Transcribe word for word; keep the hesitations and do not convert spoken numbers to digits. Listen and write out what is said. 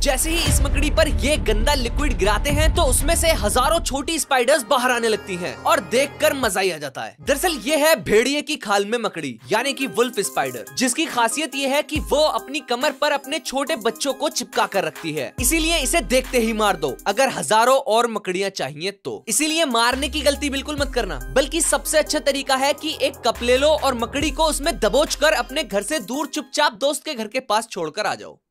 जैसे ही इस मकड़ी पर ये गंदा लिक्विड गिराते हैं तो उसमें से हजारों छोटी स्पाइडर्स बाहर आने लगती हैं और देखकर मजा ही आ जाता है। दरअसल ये है भेड़िए की खाल में मकड़ी यानी कि वुल्फ स्पाइडर, जिसकी खासियत ये है कि वो अपनी कमर पर अपने छोटे बच्चों को चिपका कर रखती है, इसीलिए इसे देखते ही मार दो अगर हजारों और मकड़ियां चाहिए तो। इसीलिए मारने की गलती बिल्कुल मत करना, बल्कि सबसे अच्छा तरीका है कि एक कप ले लो और मकड़ी को उसमें दबोच कर अपने घर से दूर चुपचाप दोस्त के घर के पास छोड़कर आ जाओ।